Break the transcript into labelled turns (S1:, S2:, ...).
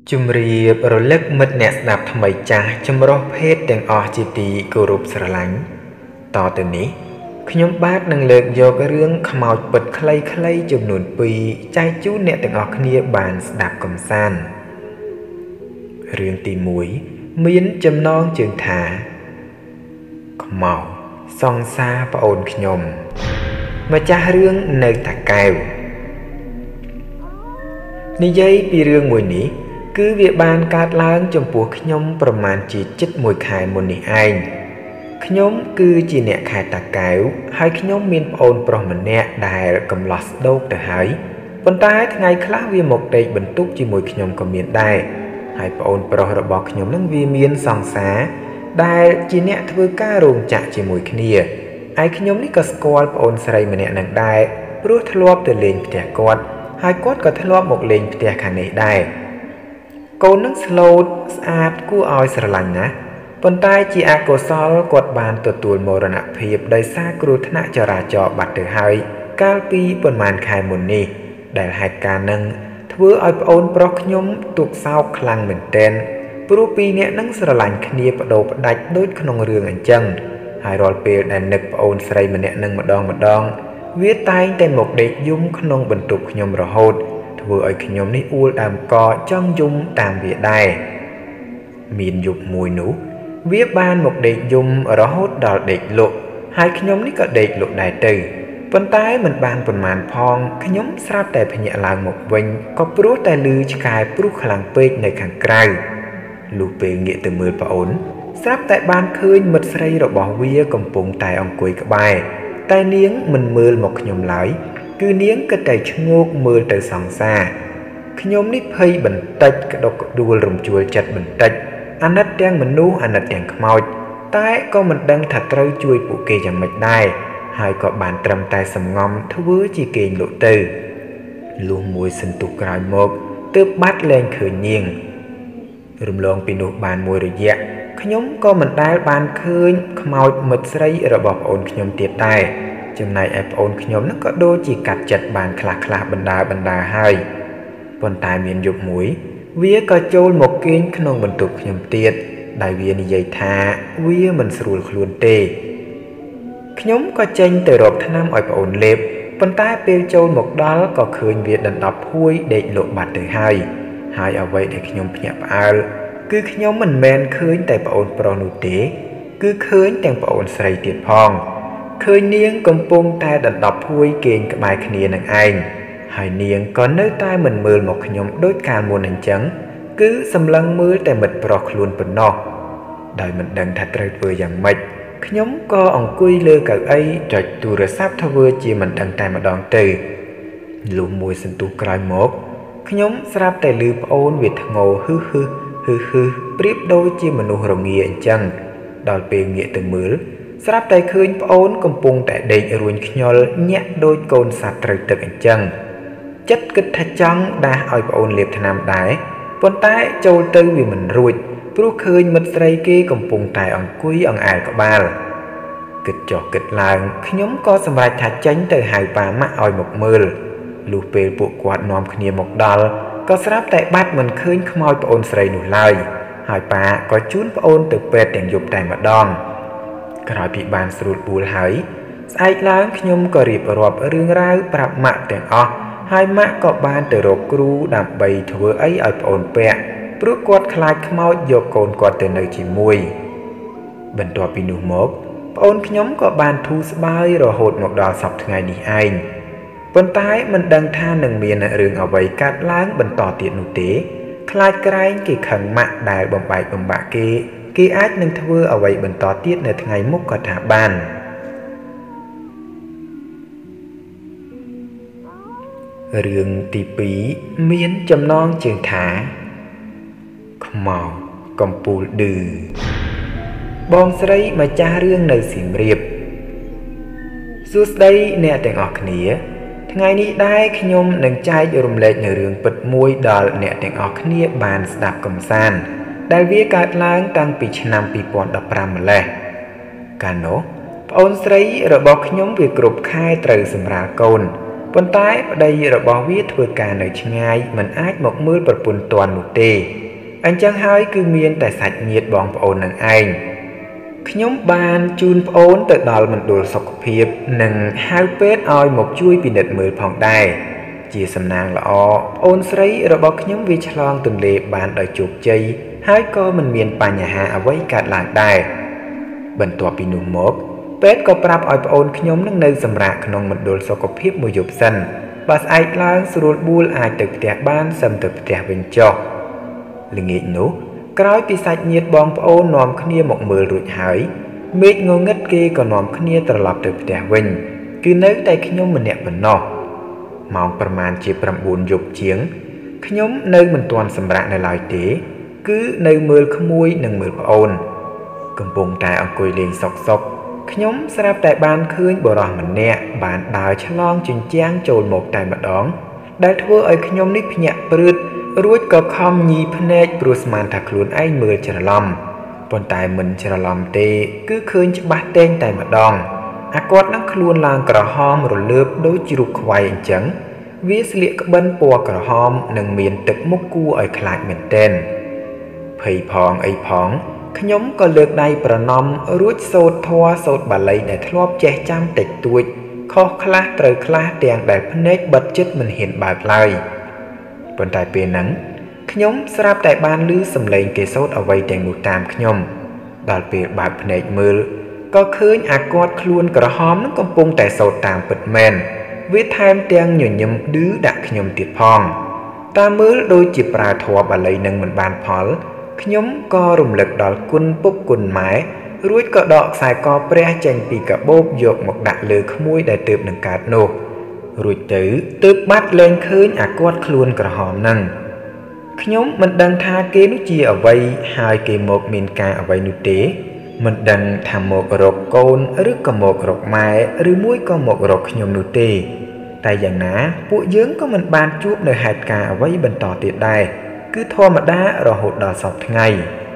S1: ជំរាបរលឹកមិត្តអ្នកស្ដាប់ថ្មីចាស់ចម្រុះភេទទាំងអស់ជាទីគោរពស្រឡាញ់តទៅនេះខ្ញុំបាទនឹងលើកយករឿងខ្មោចពិតខ្លីៗចំនួន2ចែកជូនអ្នកទាំងអស់គ្នាបានស្ដាប់កម្សាន្តរឿងទី1មានចំណងជើងថាខ្មោចសង្សារប្អូនខ្ញុំម្ចាស់រឿងនៅតាកែវនិយាយពីរឿងមួយនេះគឺវាបានកើតឡើងចំពោះខ្ញុំប្រមាណជាជិត1ខែមុននេះឯងខ្ញុំគឺជាអ្នកខេត្តតាកែវហើយខ្ញុំមានប្អូនប្រុសម្នាក់ដែលកំឡោះស្ដោកទៅហើយប៉ុន្តែថ្ងៃខ្លះវាមកដេកបន្ទប់ជាមួយខ្ញុំក៏មានដែរហើយប្អូនប្រុសរបស់ខ្ញុំនឹងវាមានសង្សារដែលជាអ្នកធ្វើការរោងចក្រជាមួយគ្នាហើយខ្ញុំនេះក៏ស្គាល់ប្អូនស្រីម្នាក់នឹងដែរព្រោះធ្លាប់ទៅលេងផ្ទះគាត់ហើយគាត់ក៏ធ្លាប់មកលេងផ្ទះខាងនេះដែរកូននឹងស្លូតស្អាតគួរឲ្យស្រឡាញ់ណាស់ប៉ុន្តែជាអកុសលគាត់បានទទួលមរណភាពដោយសារគ្រោះថ្នាក់ចរាចរណ៍បាត់ទៅហើយកាលពីប្រហែលខែមុននេះដែលហេតុការណ៍នឹងធ្វើឲ្យប្អូនប្រុសខ្ញុំទុក្ខសោកខ្លាំងមែនទែនព្រោះពីរនាក់នឹងស្រឡាញ់គ្នាបដូរផ្ដាច់ដូចក្នុងរឿងអញ្ចឹងហើយរាល់ពេលដែលនឹកប្អូនស្រីម្នាក់នឹងម្ដងវាតែងតែមកដេកយំក្នុងបន្ទប់ខ្ញុំរហូតធ្វើឲ្យខ្ញុំនេះអួលដើមកចង់យំតាមវាដែរមានយប់មួយនោះវាបានមកដេកយំរហូតដល់ដេកលក់ហើយខ្ញុំនេះក៏ដេកលក់ដែរទៅប៉ុន្តែមិនបានប៉ុន្មានផងខ្ញុំស្រាប់តែភ្ញាក់ឡើងមកវិញក៏ព្រោះតែឮឆ្កែព្រុសខ្លាំងពេកនៅខាងក្រៅលុះពេលងាកទៅមើលប្អូនស្រាប់តែបានឃើញមិត្តស្រីរបស់វាកំពុងតែអង្គុយក្បែរតែនាងមិនមើលមកខ្ញុំឡើយគឺនាងគិតតែឈ្ងោកមើលទៅសង្សារខ្ញុំនេះភ័យបន្តិចក្តុកក្តួលរំជួលចិត្តបន្តិចអាណិតទាំងមនុស្សអាណិតទាំងខ្មោចតែក៏មិនដឹងថាត្រូវជួយពួកគេយ៉ាងម៉េចដែរហើយក៏បានត្រឹមតែសំងំធ្វើជាគេងលក់ទៅលុះមួយសន្ទុះក្រោយមកទើបបាត់លែងឃើញនាងរំលងពីនោះបានមួយរយៈខ្ញុំក៏មិនដែលបានឃើញខ្មោចមិត្តស្រីរបស់ប្អូនខ្ញុំទៀតដែរចំណែកឯប្អូនខ្ញុំនោះក៏ដូចជាកាត់ចិត្តបានខ្លះបណ្ដាហើយប៉ុន្តែមានយប់មួយវាក៏ចូលមកគេងក្នុងបន្ទប់ខ្ញុំទៀតដែលវានិយាយថាវាមិនស្រួលខ្លួនទេខ្ញុំក៏ចេញទៅរកថ្នាំឲ្យប្អូនលេបប៉ុន្តែពេលចូលមកដល់ក៏ឃើញវាដណ្ដប់ភួយដេកលក់បាត់ទៅហើយអ្វីដែលខ្ញុំភ្ញាក់ផ្អើលគឺខ្ញុំមិនមែនឃើញតែប្អូនប្រុសនោះទេគឺឃើញទាំងប្អូនស្រីទៀតផងឃើញនាងកំពុងតែដណ្ដប់ភួយគេងក្បែរគ្នានឹងឯងហើយនាងក៏នៅតែមិនមើលមកខ្ញុំដូចកាលមុនអញ្ចឹងគឺសម្លឹងមើលតែមិត្តប្រុសខ្លួនប៉ុណ្ណោះដោយមិនដឹងថាត្រូវធ្វើយ៉ាងម៉េចខ្ញុំក៏អង្គុយលើកៅអីចុចទូរស័ព្ទធ្វើជាមិនដឹងតែម្ដងទៅលុះមួយសន្ទុះក្រោយមកខ្ញុំស្រាប់តែឮប្អូនវាធ្ងោហឺប្រៀបដូចជាមនុស្សរងាអញ្ចឹងដល់ពេលងាកទៅមើលស្រាប់តែឃើញប្អូនកំពុងតែដេករួញខ្ញល់ញាក់ដូចកូនសត្វត្រូវទឹកអញ្ចឹងចិត្តគិតថាចង់ដាស់ឲ្យប្អូនលេបថ្នាំដែរប៉ុន្តែចូលទៅវាមិនរួចព្រោះឃើញមិត្តស្រីគេកំពុងតែអង្គុយអង្អែលក្បាលគិតចុះគិតឡើងខ្ញុំក៏សម្រេចថាចេញទៅហៅប៉ាម៉ាក់ឲ្យមកមើលលុះពេលពួកគាត់នាំគ្នាមកដល់ក៏ស្រាប់តែបាត់មិនឃើញខ្មោចប្អូនស្រីនោះឡើយហើយប៉ាក៏ជូនប្អូនទៅពេទ្យទាំងយប់តែម្ដងក្រោយពីបានស្រួលបួលហើយស្អែកឡើងខ្ញុំក៏រៀបរាប់រឿងរ៉ាវប្រាប់ម៉ាក់ទាំងអស់ហើយម៉ាក់ក៏បានទៅរកគ្រូដើម្បីធ្វើអីឲ្យប្អូនពាក់ព្រោះគាត់ខ្លាចខ្មោចយកកូនគាត់ទៅនៅជាមួយបន្ទាប់ពីនោះមកប្អូនខ្ញុំក៏បានធូរស្បើយរហូតមកដល់សប្តាហ៍ថ្ងៃនេះឯងប៉ុន្តែមិនដឹងថានឹងមានរឿងអ្វីកើតឡើងបន្តទៀតនោះទេខ្លាចក្រែងគេខឹងម៉ាក់ដែលបំបែកបំបាក់គេអាចនឹងធ្វើអ្វីបន្តទៀតនៅថ្ងៃមុខក៏ថាបានរឿងទី2មានចំណងជើងថាខ្មោចកំពូលឌឺបងស្រីម្ចាស់រឿងនៅសៀមរាបសួស្តីអ្នកទាំងអស់គ្នាថ្ងៃនេះដែរខ្ញុំនឹងចែករំលែកនៅរឿងពិតមួយដល់អ្នកទាំងអស់គ្នាបានស្ដាប់កម្សាន្តដែលវាកើតឡើងតាំងពីឆ្នាំ2015ម្លេះកាលនោះប្អូនស្រីរបស់ខ្ញុំវាគ្រប់ខែត្រូវសម្រាលកូន ប៉ុប៉ុន្តែប្តីរបស់វាធ្វើការនៅឆ្ងាយមិនអាចមកមើលប្រពន្ធទាន់នោះទេអញ្ចឹងហើយគឺមានតែសាច់ញាតិបងប្អូននឹងឯងខ្ញុំបានជូនប្អូនទៅដល់មណ្ឌលសុខភាពនិងហៅពេទ្យឲ្យមកជួយពិនិត្យមើលផងដែរជាសំណាងល្អប្អូនស្រីរបស់ខ្ញុំវាឆ្លងទន្លេបានដោយជោគជ័យហើយក៏មិនមានបញ្ហាអ្វីកើតឡើងដែរបន្ទាប់ពីនោះមកពេទ្យក៏ប្រាប់ឲ្យប្អូនខ្ញុំនឹងនៅសម្រាកក្នុងមណ្ឌលសុខភាពមួយយប់សិនបើស្អែកឡើងស្រួលបួលអាចទៅផ្ទះបានសឹមទៅផ្ទះវិញចុះល្ងាចនោះក្រោយពីសាច់ញាតិបងប្អូននាំគ្នាមកមើលរួចហើយមេឃងងឹតគេក៏នាំគ្នាត្រឡប់ទៅផ្ទះវិញគឺនៅតែខ្ញុំម្នាក់ប៉ុណ្ណោះម៉ោងប្រមាណជា9យប់ជាងខ្ញុំនៅមិនទាន់សម្រាកនៅឡើយទេគឺនៅមើលក្មួយនិងមើលប្អូនកំពុងតែអង្គុយលេងសុកខ្ញុំស្រាប់តែបានឃើញបុរសម្នាក់បានដើរឆ្លងជញ្ជាំងចូលមកតែម្ដងដែលធ្វើឲ្យខ្ញុំនេះភ្ញាក់ព្រឺតរួចក៏ខំញីភ្នែកព្រោះស្មានថាខ្លួនឯងមើលច្រឡំប៉ុន្តែមិនច្រឡំទេគឺឃើញច្បាស់តែងតែម្ដងអាគាត់នឹងខ្លួនឡើងក្រហមរលើបដូចជ្រូកខ្វៃអញ្ចឹងវាស្លៀកក្បិនពណ៌ក្រហមនិងមានទឹកមុខគួរឲ្យខ្លាចមែនទែនភ័យផងអីផងខ្ញុំក៏លើកដៃប្រណម្យរួចសូត្រធម៌សូត្របាលីដែលធ្លាប់ចេះចាំតិចតួចខុសខ្លះត្រូវខ្លះទាំងដែលភ្នែកបិទជិតមិនហ៊ានបើកឡើយប៉ុន្តែពេលហ្នឹងខ្ញុំស្រាប់តែបានឮសំឡេងគេសូត្រអ្វីទាំងនោះតាមខ្ញុំដល់ពេលបើកភ្នែកមើលក៏ឃើញអាគាត់ខ្លួនក្រហមនឹងកំពុងតែសូត្រតាមពិតមែនវាថែមទាំងញញឹមឌឺដាក់ខ្ញុំទៀតផងតាមមើលដូចជាប្រើធម៌បាលីនឹងមិនបានផលខ្ញុំក៏រំលឹកដល់គុណពុកគុណម៉ែរួចក៏ដកខ្សែកព្រះចេញពីកាបូបយកមកដាក់លើក្មួយដែលទើបនឹងកើតនោះរួចទៅទើបបាត់លែងឃើញអាគាត់ខ្លួនក្រហមនឹងខ្ញុំមិនដឹងថាគេនោះជាអ្វីហើយគេមកមានការអ្វីនោះទេមិនដឹងថាមករកកូនឬក៏មករកម៉ែឬមួយក៏មករកខ្ញុំនោះទេតែយ៉ាងណាពួកយើងក៏មិនបានជួបនៅហេតុការណ៍អ្វីបន្តទៀតដែរគឺធម្មតារហូតដល់សពថ្ងៃ